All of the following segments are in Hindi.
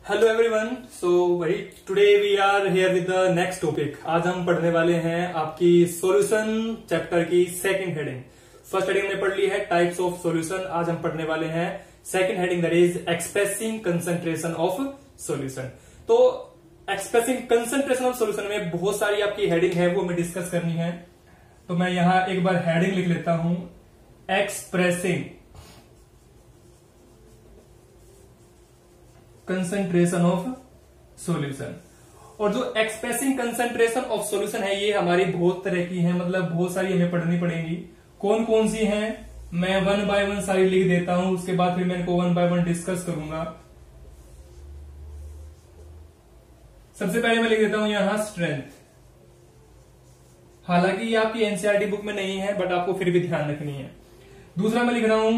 Hello everyone. सो वही today we are here with the next topic. आज हम पढ़ने वाले हैं आपकी सॉल्यूशन चैप्टर की सेकंड हेडिंग। फर्स्ट हेडिंग में पढ़ ली है टाइप्स ऑफ सॉल्यूशन। आज हम पढ़ने वाले हैं second heading, that is expressing concentration of solution. तो एक्सप्रेसिंग कंसंट्रेशन ऑफ सॉल्यूशन में बहुत सारी आपकी हेडिंग है, वो हमें डिस्कस करनी है। तो मैं यहां एक बार हेडिंग लिख लेता हूं, एक्सप्रेसिंग कंसंट्रेशन ऑफ सॉल्यूशन। और जो एक्सप्रेसिंग कंसंट्रेशन ऑफ सॉल्यूशन है, ये हमारी बहुत तरह की है, मतलब बहुत सारी हमें पढ़नी पड़ेंगी। कौन कौन सी हैं मैं वन बाय वन सारी लिख देता हूं, उसके बाद फिर मैं इनको वन बाय वन डिस्कस करूंगा। सबसे पहले मैं लिख देता हूं यहां स्ट्रेंथ। हालांकि ये आपकी एनसीईआरटी बुक में नहीं है, बट आपको फिर भी ध्यान रखनी है। दूसरा मैं लिख रहा हूं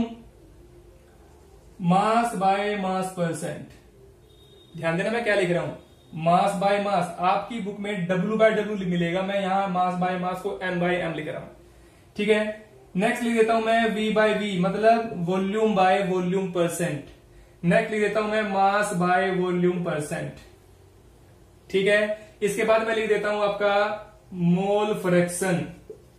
मास बाय मास परसेंट। ध्यान देना मैं क्या लिख रहा हूं, मास बाय मास। आपकी बुक में W बाय W मिलेगा, मैं यहां मास बाय मास को M बाय M लिख रहा हूं, ठीक है। नेक्स्ट लिख देता हूं मैं V बाय V, मतलब volume by volume percent. Next लिख देता हूं मैं मास बाय वॉल्यूम परसेंट, ठीक है। इसके बाद मैं लिख देता हूं आपका मोल फ्रैक्शन।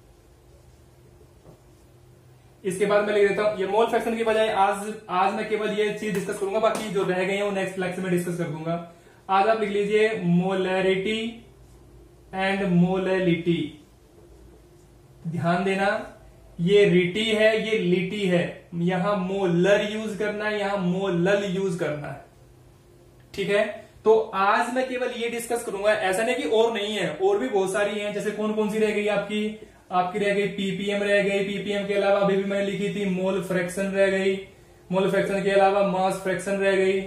इसके बाद मैं लिख देता हूं, ये मोल फ्रैक्शन की बजाय आज मैं केवल ये चीज डिस्कस करूंगा, बाकी जो रह गई है वो नेक्स्ट लेक्चर में डिस्कस कर दूंगा। आज आप लिख लीजिए मोलैरिटी एंड मोलैलिटी। ध्यान देना, ये रिटी है, ये लिटी है। यहां मोलर यूज करना है, यहां मोलल यूज करना है, ठीक है। तो आज मैं केवल ये डिस्कस करूंगा, ऐसा नहीं कि और नहीं है, और भी बहुत सारी हैं। जैसे कौन कौन सी रह गई आपकी रह गई पीपीएम रह गई। पीपीएम के अलावा अभी भी मैंने लिखी थी मोल फ्रैक्शन रह गई। मोल फ्रैक्शन के अलावा मास फ्रैक्शन रह गई,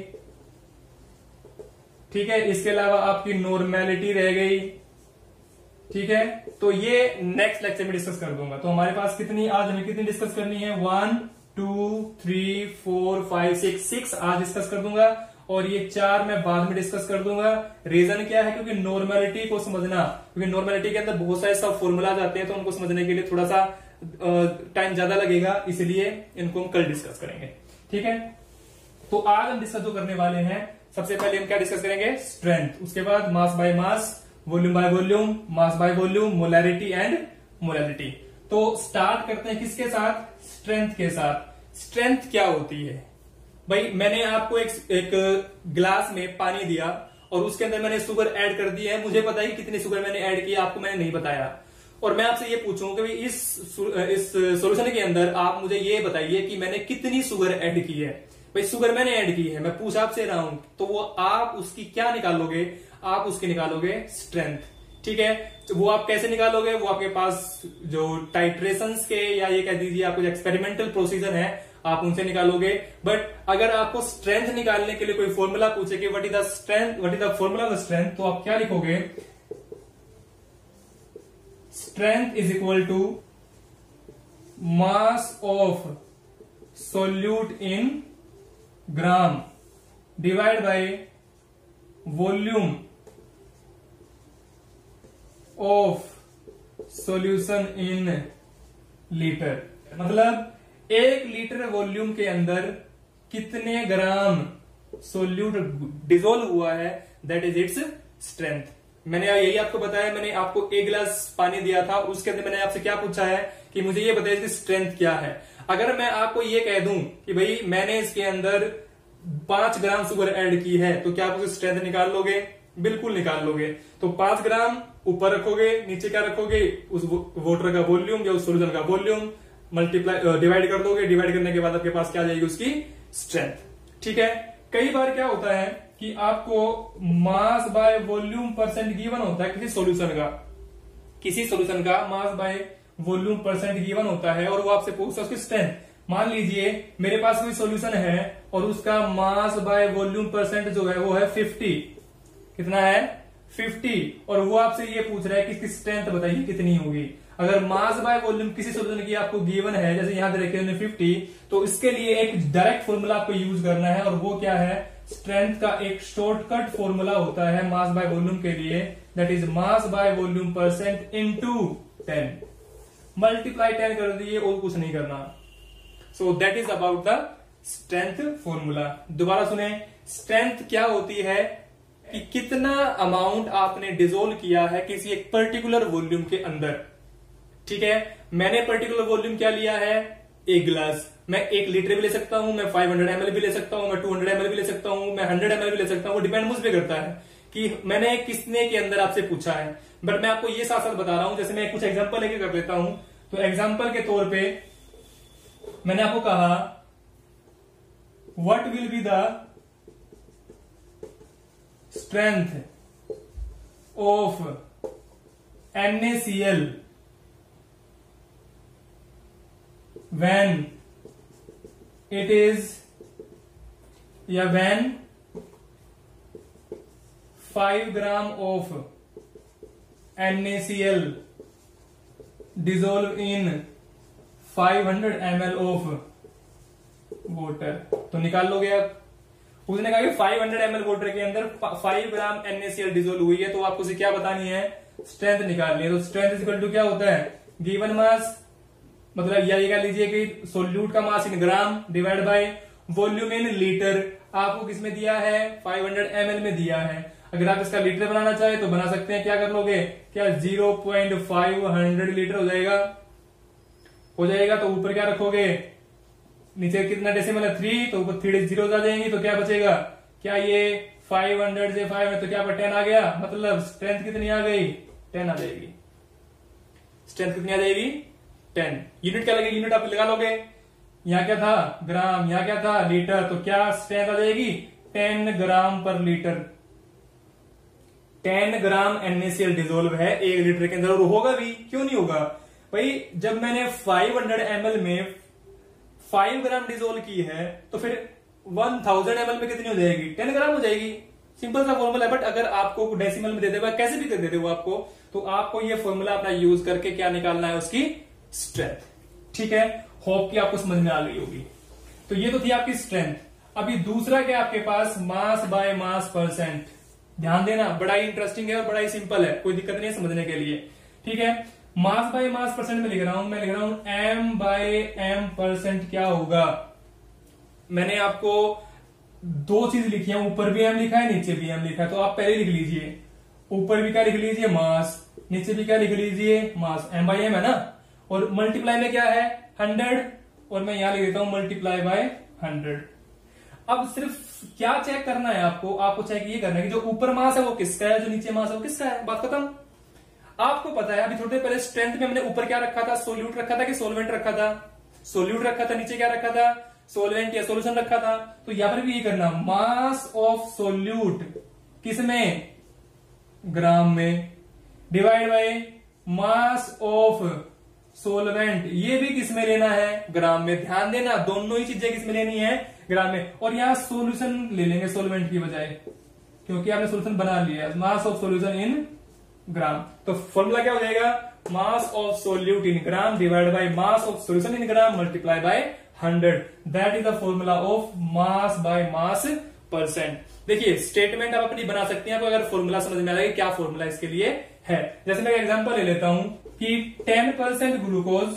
ठीक है। इसके अलावा आपकी नॉर्मेलिटी रह गई, ठीक है। तो ये नेक्स्ट लेक्चर में डिस्कस कर दूंगा। तो हमारे पास आज हमें कितनी डिस्कस करनी है, 1 2 3 4 5 6 आज डिस्कस कर दूंगा, और ये 4 मैं बाद में डिस्कस कर दूंगा। रीजन क्या है, क्योंकि नॉर्मेलिटी को समझना, क्योंकि नॉर्मेलिटी के अंदर बहुत सारे सब फॉर्मूलाज आते हैं, तो उनको समझने के लिए थोड़ा सा टाइम ज्यादा लगेगा, इसलिए इनको हम कल डिस्कस करेंगे, ठीक है। तो आज हम डिस्कस जो करने वाले हैं, सबसे पहले हम क्या डिस्कस करेंगे, स्ट्रेंथ। उसके बाद mass by mass, volume by volume, mass by volume, molarity and molality. तो स्टार्ट करते हैं किसके साथ, स्ट्रेंथ के साथ। स्ट्रेंथ क्या होती है भाई, मैंने आपको एक गिलास में पानी दिया और उसके अंदर मैंने शुगर ऐड कर दी है। मुझे पता है कि कितनी शुगर मैंने ऐड की, आपको मैंने नहीं बताया। और मैं आपसे ये पूछूं कि भाई इस सॉल्यूशन के अंदर आप मुझे ये बताइए कि मैंने कितनी शुगर ऐड की है। भाई शुगर मैंने ऐड की है, मैं पूछ आपसे रहा हूं, तो वो आप उसकी क्या निकालोगे, आप उसकी निकालोगे स्ट्रेंथ, ठीक है। तो वो आप कैसे निकालोगे, वो आपके पास जो टाइट्रेशंस के, या ये कह दीजिए आपको एक्सपेरिमेंटल प्रोसीजर है, आप उनसे निकालोगे। बट अगर आपको स्ट्रेंथ निकालने के लिए कोई फॉर्मूला पूछे कि what is the strength, what is the formula of strength, तो आप क्या लिखोगे, strength is equal to mass of solute in gram divide by volume of solution in litre. मतलब 1 लीटर वॉल्यूम के अंदर कितने ग्राम सोल्यूट डिसॉल्व हुआ है, दैट इज इट्स स्ट्रेंथ। मैंने यही आपको बताया, मैंने आपको 1 गिलास पानी दिया था, उसके अंदर मैंने आपसे क्या पूछा है कि मुझे ये बताइए इसकी स्ट्रेंथ क्या है। अगर मैं आपको ये कह दूं कि भाई मैंने इसके अंदर 5 ग्राम शुगर ऐड की है, तो क्या आप उसकी स्ट्रेंथ निकाल लोगे, बिल्कुल निकाल लोगे। तो 5 ग्राम ऊपर रखोगे, नीचे क्या रखोगे, उस वाटर का वॉल्यूम या उस सोल्यूशन का वॉल्यूम, मल्टीप्लाई डिवाइड कर दोगे। डिवाइड करने के बाद आपके पास क्या आ जाएगी, उसकी स्ट्रेंथ, ठीक है। कई बार क्या होता है कि आपको mass by volume percent given होता है, किसी सॉल्यूशन का mass by volume percent given होता है, और वो आपसे पूछता है उसकी स्ट्रेंथ। मान लीजिए मेरे पास कोई सॉल्यूशन है और उसका मास बाय वॉल्यूम परसेंट जो है वो है 50। कितना है, 50। और वो आपसे ये पूछ रहा है कि इसकी स्ट्रेंथ बताइए कितनी होगी। अगर मास बाय वॉल्यूम किसी सॉल्यूशन की आपको गिवन है, जैसे यहां देखिए 50, तो इसके लिए एक डायरेक्ट फॉर्मूला आपको यूज करना है, और वो क्या है, स्ट्रेंथ का एक शॉर्टकट फॉर्मूला होता है मास बाय वॉल्यूम के लिए, that is mass by volume percent into 10। Multiply 10 कर दिए और कुछ नहीं करना। So that is about the strength formula. दोबारा सुने, स्ट्रेंथ क्या होती है कि कितना अमाउंट आपने डिसोल्व किया है किसी एक पर्टिकुलर वॉल्यूम के अंदर। ठीक है, मैंने पर्टिकुलर वॉल्यूम क्या लिया है, एक गिलास। मैं 1 लीटर भी ले सकता हूं, मैं 500 ml भी ले सकता हूं, मैं 200 ml भी ले सकता हूं, मैं 100 ml भी ले सकता हूं। वो डिपेंड मुझ पे करता है कि मैंने किसने के अंदर आपसे पूछा है। बट मैं आपको ये साथ साथ बता रहा हूं, जैसे मैं कुछ एग्जांपल लेके कर लेता हूं। तो एग्जांपल के तौर पे मैंने आपको कहा what will be the strength of NaCl when it is when 5 gram of NaCl dissolve in 500 ml of water. तो निकाल लोगे आप। उसने कहा कि 500 ml वाटर के अंदर 5 ग्राम NaCl डिसोल्व हुई है, तो आपको उसे क्या बतानी है, स्ट्रेंथ निकालनी है। तो स्ट्रेंथ इज इक्वल टू क्या होता है, गिवन मास, मतलब यह कह लीजिए कि सोल्यूट का mass in gram divide by volume in litre. आपको किसमें दिया है, 500 ml में दिया है। अगर आप इसका लीटर बनाना चाहे तो बना सकते हैं। क्या कर लोगे, क्या 0.500 लीटर हो जाएगा। तो ऊपर क्या रखोगे, नीचे कितना डेसिमल है 3, तो ऊपर 3 जीरो आ जाएंगी। तो क्या बचेगा, क्या ये 500 से 5 में तो क्या 10 आ गया, मतलब स्ट्रेंथ कितनी आ गई, 10 आ जाएगी। स्ट्रेंथ कितनी आ जाएगी, 10। यूनिट क्या लगेगी, यूनिट आप लगा लोगे। यहां क्या था, ग्राम, यहां क्या था, लीटर। तो क्या स्ट्रेंथ आ जाएगी, 10 ग्राम पर लीटर। 10 ग्राम NaCl डिसोल्व है 1 लीटर के अंदर, और होगा भी, क्यों नहीं होगा भाई। जब मैंने 500 ml में 5 ग्राम डिसोल्व की है, तो फिर 1000 ml में कितनी हो जाएगी, 10 ग्राम हो जाएगी। सिंपल सा फॉर्मूला है। बट अगर आपको डेसिमल में दे दे, कैसे भी कर देते वो आपको, तो आपको ये फॉर्मूला अपना यूज करके क्या निकालना है, उसकी स्ट्रेंथ। ठीक है, होप कि आपको समझ में आ गई होगी। तो ये तो थी आपकी स्ट्रेंथ। अभी दूसरा क्या आपके पास, मास बाय मास परसेंट। ध्यान देना, बड़ा ही इंटरेस्टिंग है और बड़ा ही सिंपल है, कोई दिक्कत नहीं है समझने के लिए। ठीक है, मास बाय मास परसेंट में लिख रहा हूं, मैं लिख रहा हूं m बाय m परसेंट। क्या होगा, मैंने आपको 2 चीज लिखी है, ऊपर भी m लिखा है, नीचे भी m लिखा है। तो आप पहले लिख लीजिए, ऊपर भी क्या लिख लीजिए, मास, नीचे भी क्या लिख लीजिए, मास। m बाय m है ना, और मल्टीप्लाई में क्या है, 100, और मैं यहां लिख देता हूं मल्टीप्लाई बाय 100। अब सिर्फ क्या चेक करना है आपको चेक ये करना है कि जो ऊपर मास है वो किसका है, जो नीचे मास है वो किसका है। बात खत्म। आपको पता है, अभी थोड़ी देर पहले स्ट्रेंथ में हमने ऊपर क्या रखा था, सोल्यूट रखा था कि सोलवेंट रखा था, सोल्यूट रखा था, नीचे क्या रखा था, सोलवेंट या सोल्यूशन रखा था। तो यहां पर भी ये करना, मास ऑफ सोल्यूट किसमें, ग्राम में, divide by mass of solvent, ये भी किसमें लेना है, ग्राम में। ध्यान देना, दोनों ही चीजें किसमें लेनी है, ग्राम में। और यहां सोल्यूशन ले लेंगे सोलवेंट की बजाय, क्योंकि आपने सोल्यूशन बना लिया है। Mass of solution in gram. तो फॉर्मूला क्या हो जाएगा, mass of solute in gram divide by mass of solution in gram multiply by 100। That is the formula of mass by mass percent. देखिए, स्टेटमेंट आप अपनी बना सकते हैं, आपको अगर फॉर्मूला समझ में आ लगे क्या फॉर्मूला इसके लिए है। जैसे मैं एग्जांपल ले लेता हूं कि 10% ग्लूकोज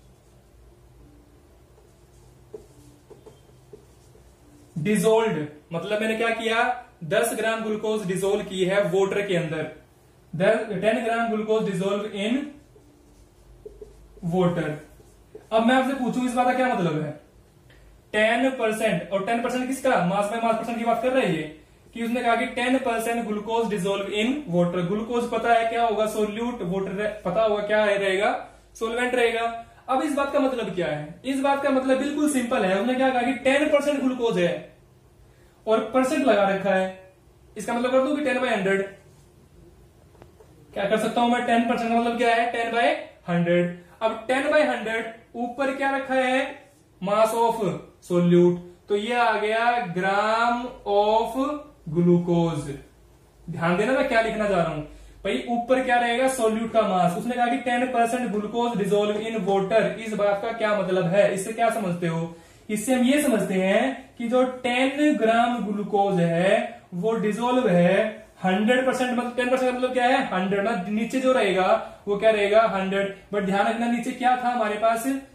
डिसोल्व्ड, मतलब मैंने क्या किया, 10 ग्राम ग्लूकोज डिसोल्व की है वाटर के अंदर। 10 gram glucose dissolve in water. अब मैं आपसे पूछूं, इस बात का क्या मतलब है, 10%, और 10% किसका, मास बाय मास परसेंट की बात कर रही है कि उसने कहा कि 10% glucose dissolve in water. Glucose पता है क्या होगा, सोल्यूट, वाटर पता होगा क्या रहेगा, सोलवेंट रहेगा। अब इस बात का मतलब क्या है, इस बात का मतलब बिल्कुल सिंपल है। उसने क्या कहा कि 10% ग्लूकोज है और परसेंट लगा रखा है, इसका मतलब कर दू कि 10/100। क्या कर सकता हूं मैं, 10% का मतलब क्या है, 10/100। अब 10/100 ऊपर क्या रखा है, मास ऑफ सोल्यूट, तो ये आ गया ग्राम ऑफ ग्लूकोज। ध्यान देना मैं क्या लिखना चाह रहा हूं भाई, ऊपर क्या रहेगा, सोल्यूट का मास। उसने कहा कि 10% ग्लूकोज डिसोल्व इन वाटर। इस बात का क्या मतलब है, इससे क्या समझते हो, इससे हम ये समझते हैं कि जो 10 ग्राम ग्लूकोज है वो डिसोल्व है 100%, मतलब 10% मतलब क्या है, 100। नीचे जो रहेगा वो क्या रहेगा, 100। बट ध्यान रखना, नीचे क्या था हमारे पास,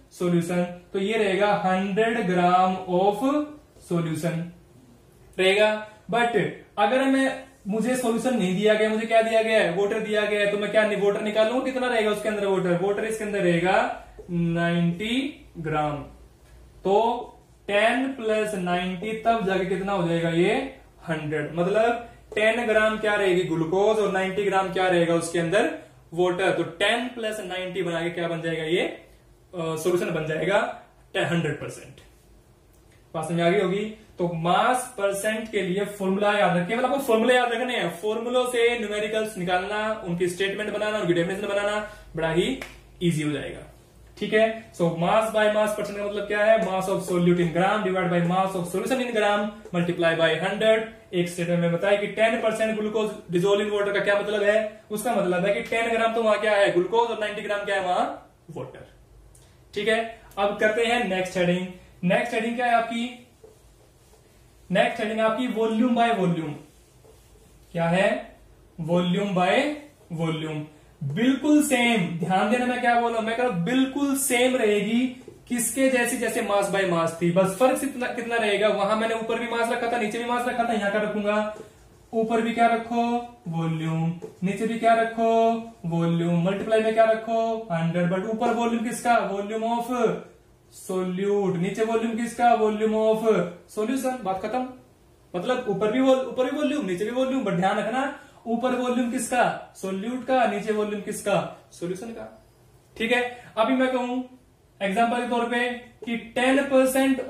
सॉल्यूशन, तो ये रहेगा 100 ग्राम ऑफ सॉल्यूशन रहेगा। बट अगर मुझे सॉल्यूशन नहीं दिया गया, मुझे क्या दिया गया है, वाटर दिया गया है, तो मैं क्या वाटर निकालूंगा, कितना रहेगा उसके अंदर वाटर इसके अंदर रहेगा 90 ग्राम। तो 10 + 90 तब जाके कितना हो जाएगा ये 100, मतलब 10 ग्राम क्या रहेगी ग्लूकोज और 90 ग्राम क्या रहेगा उसके अंदर वाटर। तो 10 + 90 बना के क्या बन जाएगा ये सॉल्यूशन बन जाएगा 100%। बात समझ आ गई होगी। तो मास परसेंट के लिए फॉर्मूला याद रखें, केवल आपको फॉर्मूला याद रखने हैं, फॉर्मूलों से न्यूमेरिकल्स निकालना, उनकी स्टेटमेंट बनाना, उनकी डेफिनेशन बनाना बड़ा ही इजी हो जाएगा। ठीक है। सो मास बाय मास परसेंट का मतलब क्या है, mass of solute in gram divide by mass of solution in gram multiply by 100। एक स्टेटमेंट में बताया कि 10% ग्लूकोज डिजोल्व इन वाटर का क्या मतलब है, उसका मतलब है कि 10 ग्राम तो वहां क्या है ग्लूकोज और 90 ग्राम क्या है वहां वाटर। ठीक है। अब करते हैं नेक्स्ट हेडिंग। नेक्स्ट हेडिंग क्या है आपकी, नेक्स्ट हेडिंग आपकी वॉल्यूम बाय वॉल्यूम। क्या है, वॉल्यूम बाय वॉल्यूम। बिल्कुल सेम, ध्यान देना मैं क्या बोल रहा हूं, मैं कह रहा हूं बिल्कुल सेम रहेगी किसके जैसी, जैसे मास बाय मास थी, बस फर्क कितना रहेगा, वहां मैंने ऊपर भी मास रखा था नीचे भी मास रखा था, यहां क्या रखूंगा, ऊपर भी क्या रखो वॉल्यूम, नीचे भी क्या रखो वॉल्यूम, मल्टीप्लाई में क्या रखो 100। बट ऊपर वॉल्यूम किसका, वॉल्यूम ऑफ सोल्यूट, नीचे वॉल्यूम किसका, वॉल्यूम ऑफ सॉल्यूशन। बात खत्म। मतलब ऊपर भी वॉल्यूम नीचे भी वॉल्यूम, बट ध्यान रखना ऊपर वॉल्यूम किसका, सोल्यूट का, नीचे वॉल्यूम किसका, सॉल्यूशन का। ठीक है। अभी मैं कहूं एग्जांपल के तौर पे कि 10%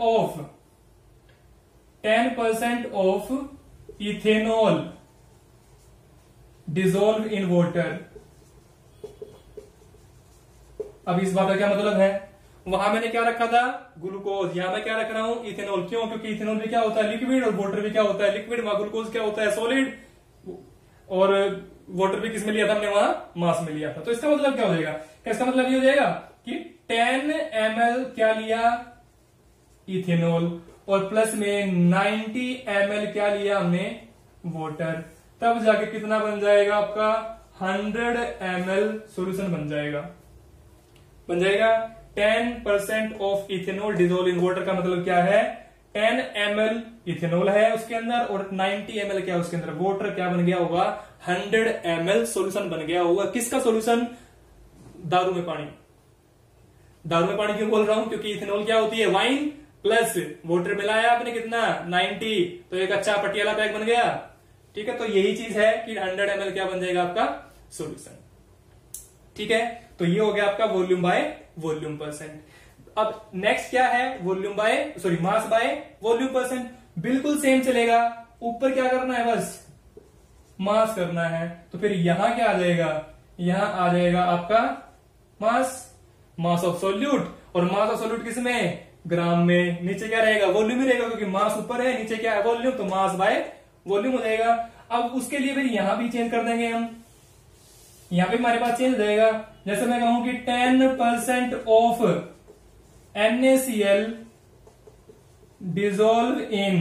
of ethanol dissolve in water. अब इस बात का क्या मतलब है, वहां मैंने क्या रखा था ग्लूकोज, यहां मैं क्या रख रहा हूं इथेनॉल। क्यों, क्योंकि इथेनॉल भी क्या होता है लिक्विड और वाटर भी क्या होता है लिक्विड, वहां ग्लूकोज क्या होता है सॉलिड, और वाटर भी किस में लिया था हमने वहां मास में लिया था। तो इसका मतलब क्या हो जाएगा, इसका मतलब ये हो जाएगा कि 10 ml क्या लिया इथेनॉल और प्लस में 90 ml क्या लिया हमने वाटर, तब जाके कितना बन जाएगा आपका 100 ml सॉल्यूशन बन जाएगा। 10% of ethanol dissolve in water का मतलब क्या है, 10 ml इथेनॉल है उसके अंदर और 90 ml क्या उसके अंदर वाटर, क्या बन गया होगा 100 ml सॉल्यूशन बन गया होगा। किसका सॉल्यूशन, दारू में पानी। दारू में पानी क्यों बोल रहा हूं, क्योंकि इथेनॉल क्या होती है वाइन प्लस वाटर मिलाया आपने कितना 90, तो एक अच्छा पटियाला पैक बन गया। ठीक है। तो यही चीज है कि 100 ml क्या बन जाएगा आपका सॉल्यूशन। ठीक है। तो ये हो गया आपका वॉल्यूम बाय वॉल्यूम परसेंट। अब नेक्स्ट क्या है, volume by mass by volume percent. बिल्कुल सेम चलेगा, ऊपर क्या करना है बस मास करना है। तो फिर यहां क्या आ जाएगा, यहां आ जाएगा आपका मास ऑफ सोल्यूट, और मास ऑफ सोल्यूट किस में ग्राम में, नीचे क्या रहेगा वॉल्यूम ही रहेगा क्योंकि मास ऊपर है, नीचे क्या है वॉल्यूम, तो मास बाय वॉल्यूम हो जाएगा। अब उसके लिए फिर यहां भी चेंज कर देंगे हम, यहां पे हमारे पास चेंज हो जाएगा। जैसे मैं कहूं कि 10% of NaCl dissolve in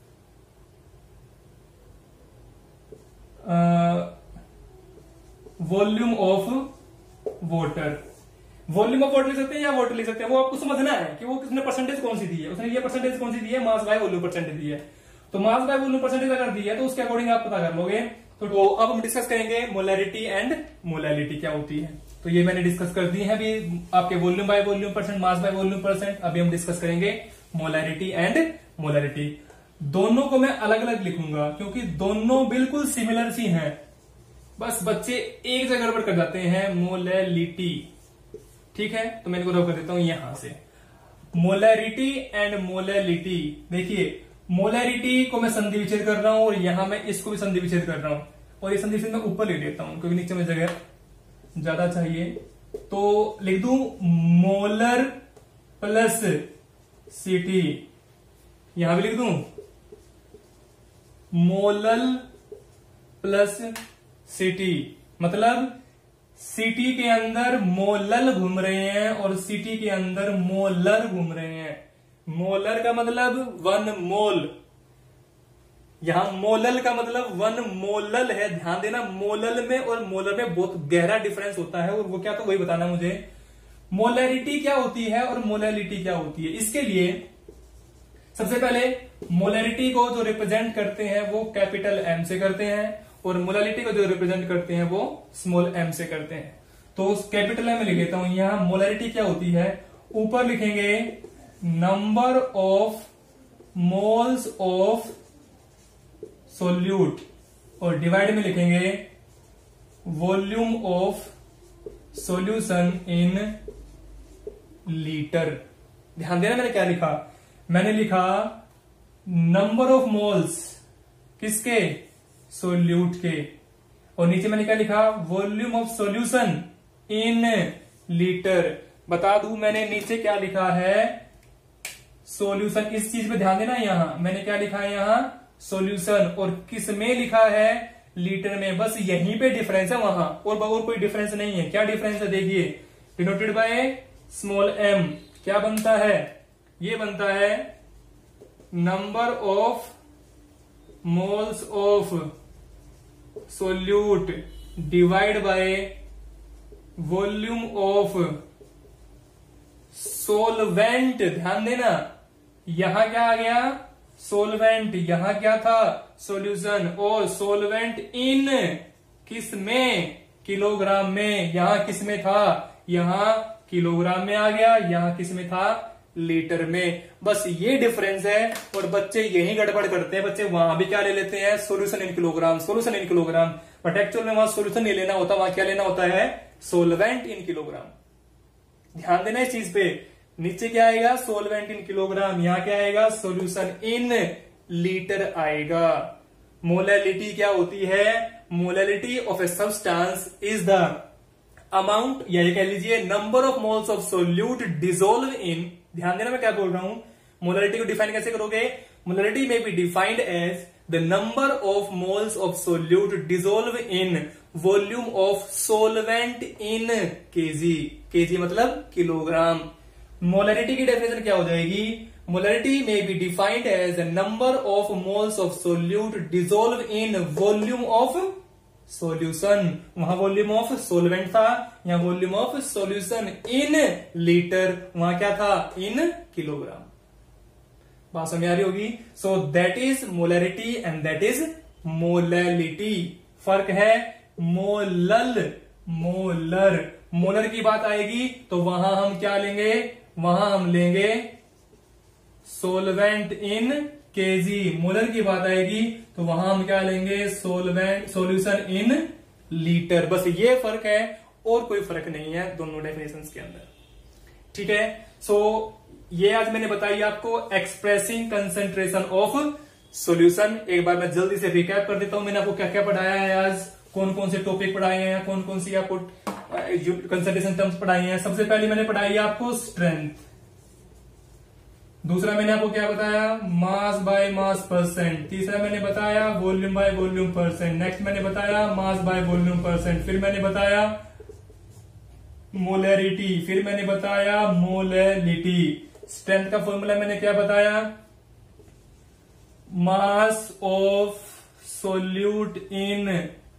volume of water. Volume of water लिख सकते हैं या वाटर लिख सकते हैं, वो आपको समझना है कि वो किसने परसेंटेज कौन सी दी है, उसने ये परसेंटेज कौन सी दी है, मास बाय वॉल्यूम परसेंटेज दी है। तो मास बाय वॉल्यूम परसेंटेज अगर दी है तो उसके अकॉर्डिंग आप पता कर लोगे। तो अब हम डिस्कस करेंगे मोलैरिटी एंड मोलैलिटी क्या होती है। तो ये मैंने डिस्कस कर दी है अभी आपके volume by volume percent, mass by volume percent. अभी हम डिस्कस करेंगे मोलैरिटी एंड मोलैलिटी। दोनों को मैं अलग अलग लिखूंगा क्योंकि दोनों बिल्कुल सिमिलर सी हैं, बस बच्चे एक जगह गड़बड़ कर जाते हैं, मोलैलिटी। ठीक है। तो मैं इनको रब कर देता हूं यहां से, मोलैरिटी एंड मोलैलिटी। देखिए मोलैरिटी को मैं संधि विच्छेद कर रहा हूं और यहां मैं इसको भी संधि विच्छेद कर रहा हूं, और ये संधि विच्छेद मैं ऊपर ले लेता हूं क्योंकि नीचे में जगह ज्यादा चाहिए। तो लिख दूं मोलर प्लस सीटी, यहां भी लिख दूं मोलल प्लस सीटी, मतलब सीटी के अंदर मोलल घूम रहे हैं और सीटी के अंदर मोलर घूम रहे हैं। मोलर का मतलब 1 मोल, यहां मोलल का मतलब 1 मोलल है। ध्यान देना मोलल में और मोलर में बहुत गहरा डिफरेंस होता है, और वो क्या, तो वही बताना मुझे। मोलैरिटी क्या होती है और मोलैलिटी क्या होती है, इसके लिए सबसे पहले मोलैरिटी को जो रिप्रेजेंट करते हैं वो कैपिटल एम से करते हैं और मोलैलिटी को जो रिप्रेजेंट करते हैं वो स्मॉल एम से करते हैं। तो कैपिटल एम लिख लेता हूं। यहां मोलैरिटी क्या होती है, ऊपर लिखेंगे number of moles of solute और डिवाइड में लिखेंगे volume of solution in litre. ध्यान देना मैंने क्या लिखा, मैंने लिखा नंबर ऑफ मोल्स किसके, सोल्यूट के, और नीचे मैंने क्या लिखा, volume of solution in litre. बता दूं मैंने नीचे क्या लिखा है, सॉल्यूशन। इस चीज पे ध्यान देना, यहां मैंने क्या लिखा है, यहां सॉल्यूशन, और किस में लिखा है, लीटर में। बस यहीं पे डिफरेंस है, वहां और कोई डिफरेंस नहीं है। क्या डिफरेंस है देखिए, डिनोटेड बाय स्मॉल एम क्या बनता है, ये बनता है number of moles of solute divide by volume of solvent. ध्यान देना, यहां क्या आ गया, सोलवेंट, यहां क्या था, सॉल्यूशन, और सोलवेंट इन किस में, किलोग्राम में। यहां किस में था, यहां किलोग्राम में आ गया, यहां किस में था, लीटर में। बस ये डिफरेंस है, और बच्चे यही गड़बड़ करते हैं। बच्चे वहां भी क्या ले लेते हैं, solution in kilogram, solution in kilogram, but actual में वहां सोल्यूशन नहीं लेना होता, वहां क्या लेना होता है, सोलवेंट इन किलोग्राम। ध्यान देना इस चीज पे, नीचे क्या आएगा, सोलवेंट इन किलोग्राम, यहां क्या आएगा, सोल्यूशन इन लीटर आएगा। मोलैलिटी क्या होती है, molality of a substance is the amount, या ये कह लीजिए number of moles of solute dissolve in. ध्यान देना मैं क्या बोल रहा हूं, मोलैलिटी को डिफाइन कैसे करोगे, मोलैलिटी में be defined as the number of moles of solute dissolve in volume of solvent in KG. KG मतलब किलोग्राम। मोलैरिटी की डेफिनेशन क्या हो जाएगी, मोलैरिटी में be defined as the number of moles of solute dissolve in volume of solution. वहां वॉल्यूम ऑफ सोलवेंट था, यहां volume of solution in litre, वहां क्या था, इन किलोग्राम। बात समझ आ रही होगी। So that is molarity and that is molality. फर्क है मोलल, मोलर। मोलर की बात आएगी तो वहां हम क्या लेंगे, वहां हम लेंगे सोलवेंट इन केजी। मोलर की बात आएगी तो वहां हम क्या लेंगे, सोलवेंट सॉल्यूशन इन लीटर। बस ये फर्क है और कोई फर्क नहीं है दोनों डेफिनेशंस के अंदर। ठीक है, सो ये आज मैंने बताई आपको एक्सप्रेसिंग कंसेंट्रेशन ऑफ सॉल्यूशन। एक बार मैं जल्दी से रिकैप कर देता हूं, मैंने आपको क्या क्या पढ़ाया है आज, कौन कौन से टॉपिक पढ़ाए हैं, कौन कौन सी आपको कंसेंट्रेशन टर्म्स पढ़ाई हैं। सबसे पहले मैंने पढ़ाई आपको स्ट्रेंथ, दूसरा मैंने आपको क्या बताया, मास बाय मास परसेंट, तीसरा मैंने बताया volume by volume percent, next मैंने बताया मास बाय वॉल्यूम परसेंट, फिर मैंने बताया मोलैरिटी, फिर मैंने बताया मोलैलिटी। स्ट्रेंथ का फॉर्मूला मैंने क्या बताया, mass of solute in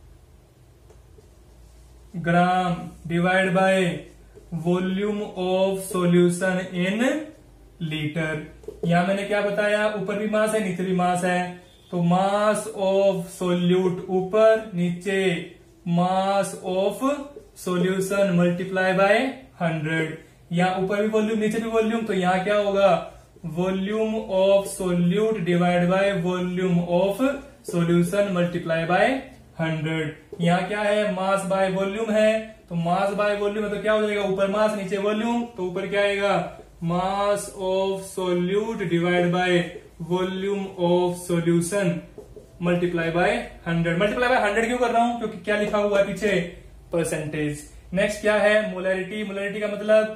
gram divide by volume of solution in litre. यहां मैंने क्या बताया, ऊपर भी मास है नीचे भी मास है, तो मास ऑफ सोल्यूट ऊपर, नीचे mass of solution multiply by 100। यहां ऊपर भी वॉल्यूम नीचे भी वॉल्यूम, तो यहां क्या होगा, volume of solute divide by volume of solution multiply by 100। यहां क्या है, मास बाय वॉल्यूम है, तो मास बाय वॉल्यूम है तो क्या हो जाएगा, ऊपर मास नीचे वॉल्यूम, तो ऊपर क्या आएगा, mass of solute divide by volume of solution multiply by 100। Multiply by 100 क्यों कर रहा हूं, क्योंकि क्या लिखा हुआ है पीछे, परसेंटेज। नेक्स्ट क्या है, मोलैरिटी। मोलैरिटी का मतलब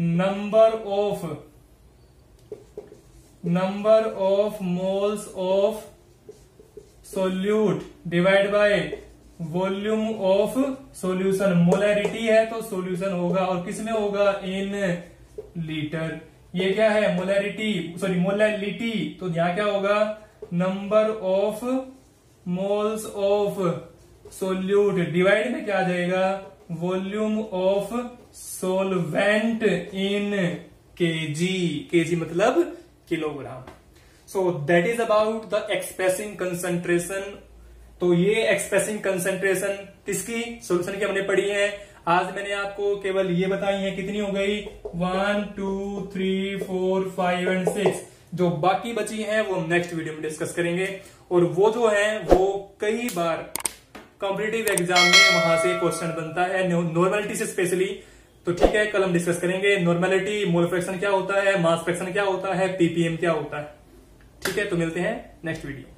number of moles of solute divide by volume of solution. Molarity है तो सॉल्यूशन होगा, और किस में होगा, इन लीटर। ये क्या है, मोलैरिटी, सॉरी मोलैलिटी, तो यहां क्या होगा, number of moles of solute divide में क्या आ जाएगा, volume of solvent in KG, KG मतलब kilogram. So that is about the expressing concentration. तो ये एक्सप्रेसिंग कंसंट्रेशन किसकी, सोल्यूशन की हमने पढ़ी है। आज मैंने आपको केवल ये बताई है, कितनी हो गई 1 2 3 4 5 एंड 6। जो बाकी बची हैं वो नेक्स्ट वीडियो में डिस्कस करेंगे। और वो जो है वो कई बार कॉम्पिटिटिव एग्जाम में वहां से क्वेश्चन बनता है, नॉर्मेलिटी से स्पेशली। तो ठीक है, कल हम डिस्कस करेंगे नॉर्मेलिटी, मोल फ्रैक्शन क्या होता है, मास फ्रैक्शन क्या होता है, पीपीएम क्या होता है। ठीक है, तो मिलते हैं नेक्स्ट वीडियो।